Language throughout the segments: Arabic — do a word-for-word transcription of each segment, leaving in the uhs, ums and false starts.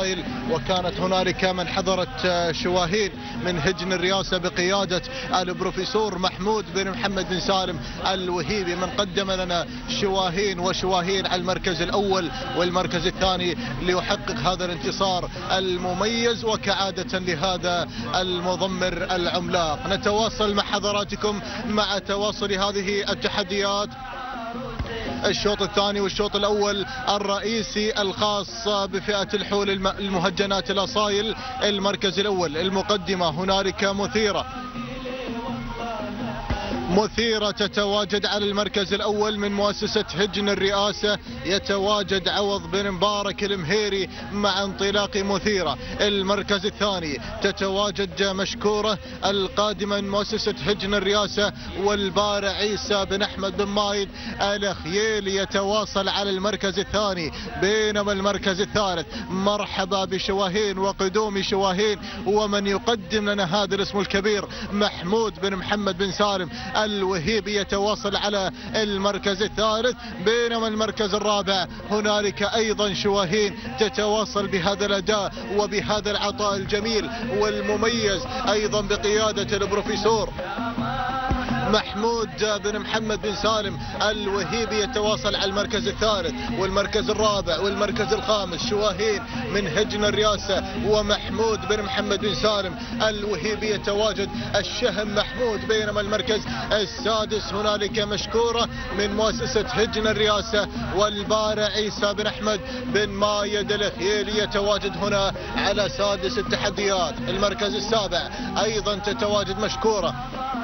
الأصايل، وكانت هنالك من حضرت شواهين من هجن الرئاسة بقيادة البروفيسور محمود بن محمد بن سالم الوهيبي، من قدم لنا شواهين وشواهين على المركز الأول والمركز الثاني ليحقق هذا الانتصار المميز وكعادة لهذا المضمر العملاق. نتواصل مع حضراتكم مع تواصل هذه التحديات، الشوط الثاني والشوط الأول الرئيسي الخاص بفئة الحول المهجنات الأصايل. المركز الأول المقدمة هنالك مثيرة مثيرة تتواجد على المركز الأول من مؤسسة هجن الرئاسة، يتواجد عوض بن مبارك المهيري مع انطلاق مثيرة. المركز الثاني تتواجد مشكورة القادمة من مؤسسة هجن الرئاسة والبارع عيسى بن أحمد بن مايد الخييلي يتواصل على المركز الثاني، بينما المركز الثالث مرحبا بشواهين وقدوم شواهين، ومن يقدم لنا هذا الاسم الكبير محمود بن محمد بن سالم الوهيبي يتواصل على المركز الثالث، بينما المركز الرابع هنالك ايضا شواهين تتواصل بهذا الاداء وبهذا العطاء الجميل والمميز ايضا بقيادة البروفيسور محمود بن محمد بن سالم الوهيبي يتواصل على المركز الثالث والمركز الرابع والمركز الخامس شواهين من هجن الرئاسة ومحمود بن محمد بن سالم الوهيبي يتواجد الشهم محمود، بينما المركز السادس هنالك مشكورة من مؤسسة هجن الرئاسة والبارع عيسى بن أحمد بن مايد الخييلي يتواجد هنا على سادس التحديات. المركز السابع أيضا تتواجد مشكورة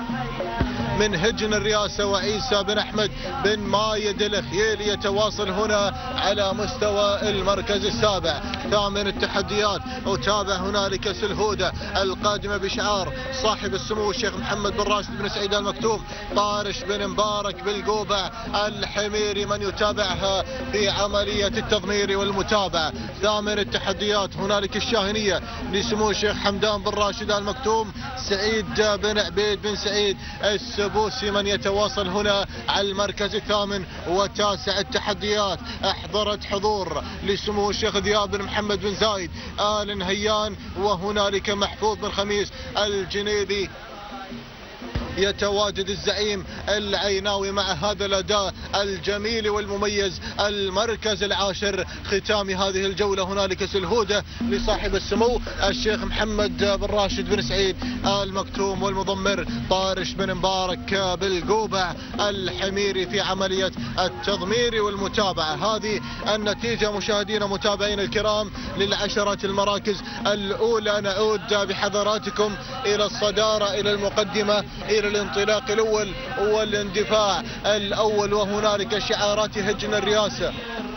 من هجن الرئاسة وعيسى بن أحمد بن مايد الخييلي يتواصل هنا على مستوى المركز السابع. ثامن التحديات وتابع هنالك سلهودة القادمة بشعار صاحب السمو الشيخ محمد بن راشد بن سعيد المكتوم، طارش بن مبارك بالقوبع الحميري من يتابعها في عملية التضمير والمتابعة. ثامن التحديات هنالك الشاهنية لسمو الشيخ حمدان بن راشد المكتوم، سعيد بن عبيد بن سعيد السبوسي من يتواصل هنا على المركز الثامن. وتاسع التحديات احضرت حضور لسمو الشيخ ذياب بن محمد بن زايد آل نهيان، وهنالك محفوظ بن خميس الجنيبي يتواجد الزعيم العيناوي مع هذا الاداء الجميل والمميز. المركز العاشر ختام هذه الجولة هنالك سلهودة لصاحب السمو الشيخ محمد بن راشد بن سعيد آل مكتوم، والمضمر طارش بن مبارك بالقوبع الحميري في عملية التضمير والمتابعة. هذه النتيجة مشاهدينا متابعين الكرام للعشرة المراكز الأولى. نعود بحضراتكم إلى الصدارة، إلى المقدمة، إلى الانطلاق الأول والاندفاع الأول، وهنالك شعارات هجن الرئاسة.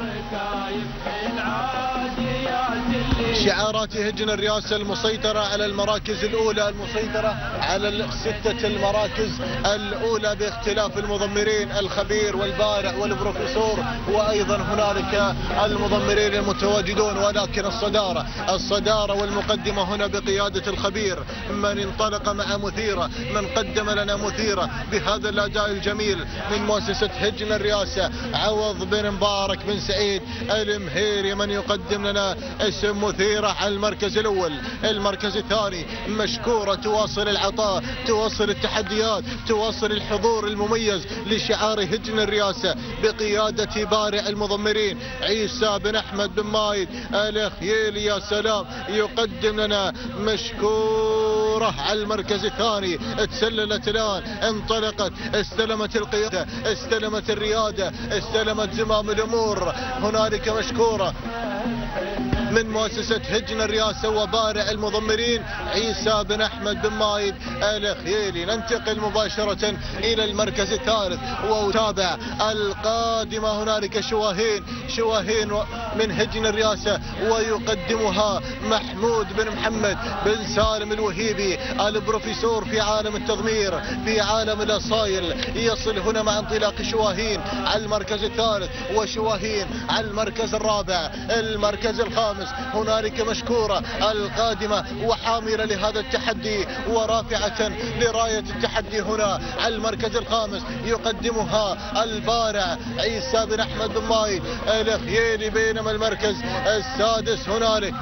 شعارات هجن الرئاسة المسيطرة على المراكز الأولى، المسيطرة على الستة المراكز الأولى باختلاف المضمرين الخبير والبارع والبروفيسور، وأيضا هنالك المضمرين المتواجدون، ولكن الصدارة الصدارة والمقدمة هنا بقيادة الخبير من انطلق مع مثيرة، من قدم لنا مثيرة بهذا الأداء الجميل من مؤسسة هجن الرئاسة عوض بن مبارك بن سعيد المهيري من يقدم لنا اسم مثيرة على المركز الأول. المركز الثاني مشكورة تواصل العطاء، تواصل التحديات، تواصل الحضور المميز لشعار هجن الرئاسة بقيادة بارع المضمرين عيسى بن أحمد بن مايد الخييلي. يا سلام، يقدم لنا مشكورة على المركز الثاني. تسللت الآن، انطلقت، استلمت القيادة، استلمت الريادة، استلمت زمام الأمور. هنالك مشكورة من مؤسسة هجن الرئاسة وبارع المضمرين عيسى بن أحمد بن مايد الخييلي. ننتقل مباشرة إلى المركز الثالث وتابع القادمة هنالك شواهين شواهين من هجن الرئاسة، ويقدمها محمود بن محمد بن سالم الوهيبي البروفيسور في عالم التضمير في عالم الأصايل. يصل هنا مع انطلاق شواهين على المركز الثالث وشواهين على المركز الرابع. المركز الخامس هنالك مشكورة القادمة وحاملة لهذا التحدي ورافعة لراية التحدي هنا على المركز الخامس يقدمها البارع عيسى بن أحمد بن مايد الخيالي، بينما المركز السادس هنالك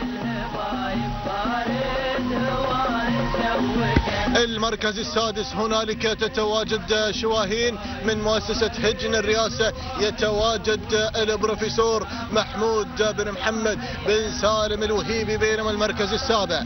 المركز السادس هنالك تتواجد شواهين من مؤسسة هجن الرئاسة، يتواجد البروفيسور محمود بن محمد بن سالم الوهيبي، بينما المركز السابع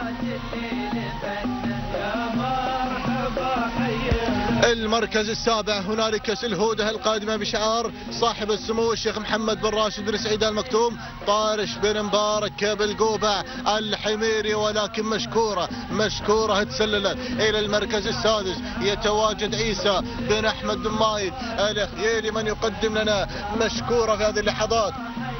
المركز السابع هنالك سلهوده القادمة بشعار صاحب السمو الشيخ محمد بن راشد بن سعيد آل مكتوم، طارش بن مبارك بالقوبع الحميري، ولكن مشكورة مشكورة تسللت إلى المركز السادس. يتواجد عيسى بن أحمد بن مايد الخيالي من يقدم لنا مشكورة في هذه اللحظات.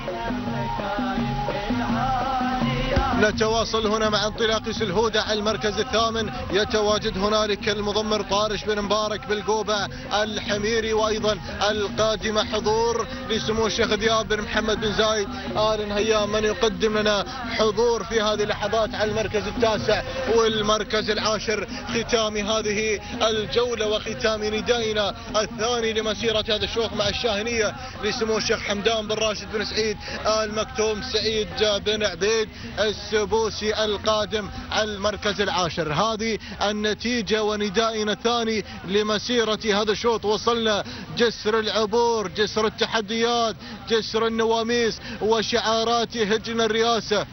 نتواصل هنا مع انطلاق سلهودة على المركز الثامن، يتواجد هنالك المضمر طارش بن مبارك بالقوبة الحميري، وايضا القادمة حضور لسمو الشيخ ذياب بن محمد بن زايد آل نهيان من يقدم لنا حضور في هذه اللحظات على المركز التاسع والمركز العاشر. ختام هذه الجولة وختام ندائنا الثاني لمسيرة هذا الشوط مع الشاهنية لسمو الشيخ حمدان بن راشد بن سعيد آل مكتوم سعيد بن عبيد السبوسي القادم على المركز العاشر. هذه النتيجة وندائنا الثاني لمسيرة هذا الشوط. وصلنا جسر العبور، جسر التحديات، جسر النواميس وشعارات هجن الرئاسة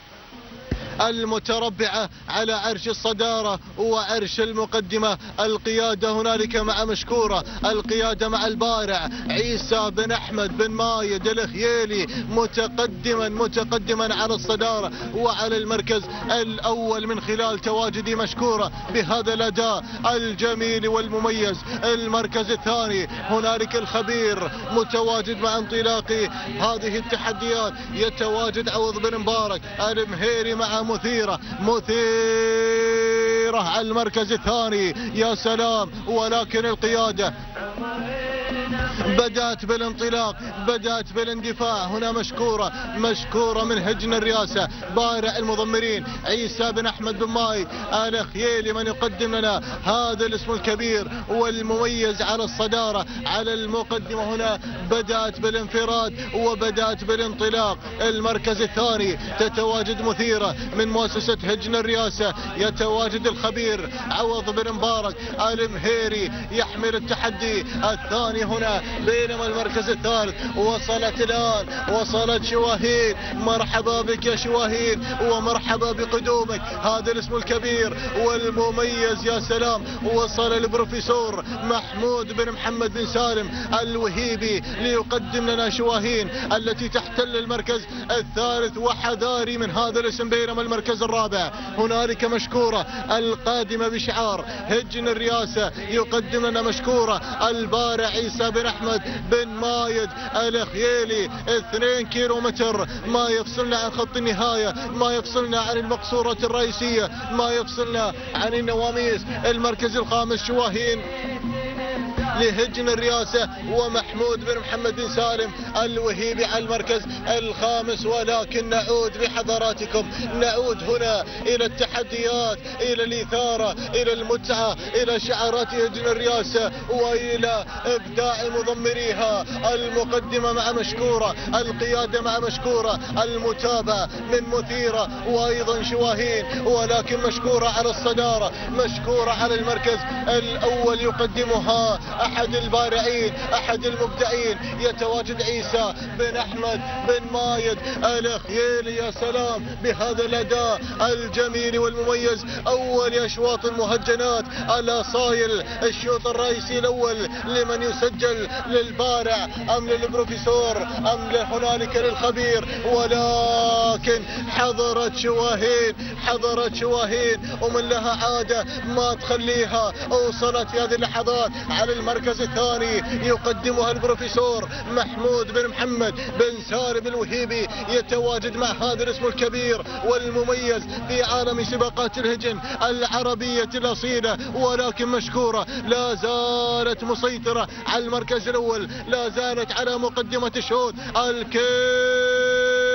المتربعة على عرش الصدارة وعرش المقدمة. القيادة هنالك مع مشكورة، القيادة مع البارع عيسى بن أحمد بن مايد الخيالي متقدما متقدما على الصدارة وعلى المركز الأول من خلال تواجد مشكورة بهذا الأداء الجميل والمميز. المركز الثاني هنالك الخبير متواجد مع انطلاق هذه التحديات، يتواجد عوض بن مبارك المهيري مع مثيرة مثيرة على المركز الثاني. يا سلام، ولكن القيادة بدأت بالانطلاق، بدأت بالاندفاع. هنا مشكورة مشكورة من هجن الرئاسة، بارع المضمرين عيسى بن أحمد بن مايد الخيالي من يقدم لنا هذا الاسم الكبير والمميز على الصدارة على المقدمة. هنا بدأت بالانفراد وبدأت بالانطلاق. المركز الثاني تتواجد مثيرة من مؤسسة هجن الرئاسة، يتواجد الخبير عوض بن مبارك المهيري يحمل التحدي الثاني هنا، بينما المركز الثالث وصلت الآن وصلت شواهين. مرحبا بك يا شواهين ومرحبا بقدومك، هذا الاسم الكبير والمميز. يا سلام، وصل البروفيسور محمود بن محمد بن سالم الوهيبي ليقدم لنا شواهين التي تحتل المركز الثالث وحذاري من هذا الاسم. بينما المركز الرابع هنالك مشكورة القادمة بشعار هجن الرئاسة، يقدم لنا مشكورة البارع عيسى بن أحمد بن مايد الخيالي. اثنين كيلو متر ما يفصلنا عن خط النهاية، ما يفصلنا عن المقصورة الرئيسية، ما يفصلنا عن النواميس. المركز الخامس شواهين لهجن الرئاسة ومحمود بن محمد بن سالم الوهيبي على المركز الخامس. ولكن نعود بحضراتكم، نعود هنا إلى التحديات، إلى الإثارة، إلى المتعة، إلى شعارات هجن الرئاسة وإلى إبداع مضمريها. المقدمة مع مشكورة، القيادة مع مشكورة، المتابعة من مثيرة وأيضا شواهين، ولكن مشكورة على الصدارة، مشكورة على المركز الأول يقدمها أحد البارعين، أحد المبدعين. يتواجد عيسى بن أحمد بن مايد الخيالي. يا سلام بهذا الأداء الجميل والمميز. أول أشواط المهجنات الأصايل، الشوط الرئيسي الأول لمن يسجل للبارع أم للبروفيسور أم هنالك للخبير، ولكن حضرت شواهين، حضرت شواهين ومن لها عادة ما تخليها. وصلت في هذه اللحظات على المركز الثاني يقدمها البروفيسور محمود بن محمد بن سالم الوهيبي، يتواجد مع هذا الاسم الكبير والمميز في عالم سباقات الهجن العربية الأصيلة. ولكن مشكورة لا زالت مسيطرة على المركز الأول، لا زالت على مقدمة الشوط. الكيلو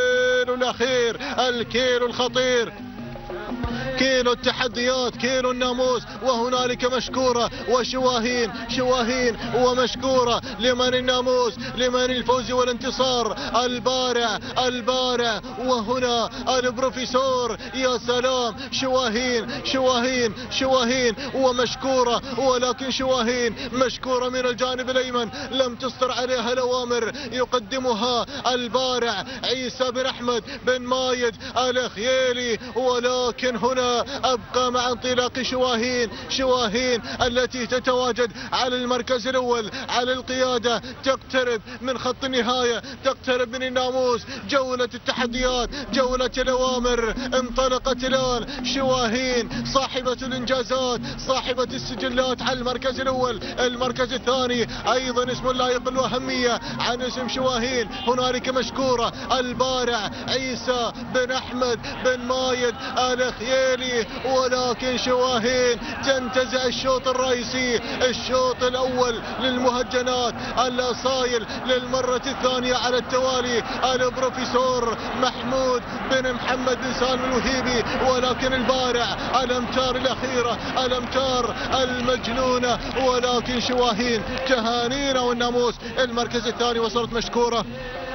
الكيلو الأخير، الكيلو الخطير، كيلو التحديات، كيلو الناموس. وهنالك مشكورة وشواهين، شواهين ومشكورة. لمن الناموس؟ لمن الفوز والانتصار؟ البارع، البارع. وهنا البروفيسور. يا سلام، شواهين، شواهين، شواهين ومشكورة. ولكن شواهين مشكورة من الجانب الأيمن، لم تصدر عليها الأوامر، يقدمها البارع عيسى بن أحمد بن مايد الخيالي. ولكن هنا أبقى مع انطلاق شواهين، شواهين التي تتواجد على المركز الأول، على القيادة، تقترب من خط النهاية، تقترب من الناموس. جولة التحديات، جولة الأوامر انطلقت الآن. شواهين صاحبة الإنجازات، صاحبة السجلات على المركز الأول. المركز الثاني أيضا اسم لا يقل أهمية عن اسم شواهين. هنالك مشكورة البارع عيسى بن أحمد بن مايد الخيالي. ولكن شواهين تنتزع الشوط الرئيسي، الشوط الأول للمهجنات الأصايل للمرة الثانية على التوالي. البروفيسور محمود بن محمد بن سالم الوهيبي. ولكن البارع الأمتار الأخيرة، الأمتار المجنونة. ولكن شواهين تهانينا والناموس. المركز الثاني وصلت مشكورة.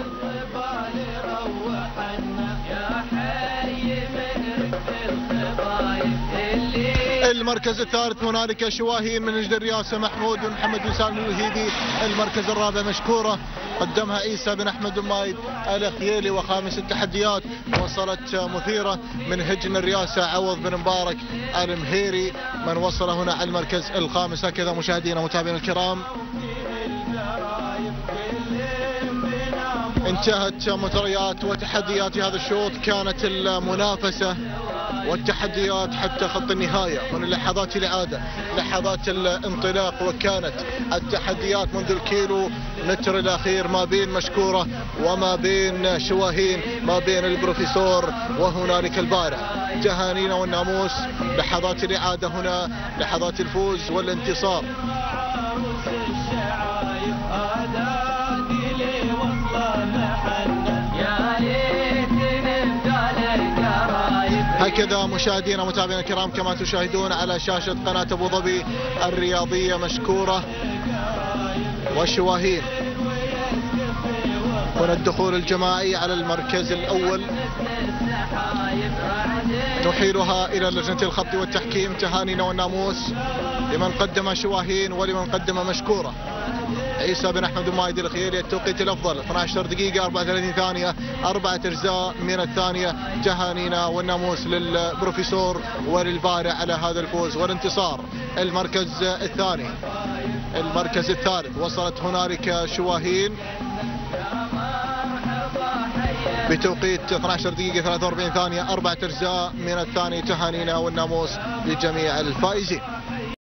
المركز الثالث هنالك شواهين من نجد الرئاسة محمود بن محمد بن سالم الوهيبي. المركز الرابع مشكورة قدمها عيسى بن أحمد بن مايد الخيالي. وخامس التحديات وصلت مثيرة من هجن الرئاسة عوض بن مبارك المهيري، من وصل هنا على المركز الخامس. هكذا مشاهدينا ومتابعينا الكرام انتهت مجريات وتحديات هذا الشوط. كانت المنافسة والتحديات حتى خط النهاية من اللحظات الإعادة، لحظات الانطلاق. وكانت التحديات منذ الكيلو متر الأخير ما بين مشكورة وما بين شواهين، ما بين البروفيسور وهنالك البارع. تهانينا والناموس. لحظات الإعادة هنا، لحظات الفوز والانتصار. هكذا مشاهدينا ومتابعينا الكرام كما تشاهدون على شاشة قناة أبو ظبي الرياضية مشكورة وشواهين. هنا الدخول الجماعي على المركز الأول، نحيلها إلى لجنة الخط والتحكيم. تهانينا والناموس لمن قدم شواهين ولمن قدم مشكورة. عيسى بن أحمد بن مايد الخيالي. التوقيت الأفضل اثنتي عشرة دقيقة أربعة وثلاثين ثانية، أربعة أجزاء من الثانية. تهانينا والناموس للبروفيسور وللبارع على هذا الفوز والانتصار. المركز الثاني، المركز الثالث وصلت هنالك شواهين بتوقيت اثنتي عشرة دقيقة ثلاثة وأربعين ثانية، أربعة أجزاء من الثاني. تهانينا والناموس لجميع الفائزين.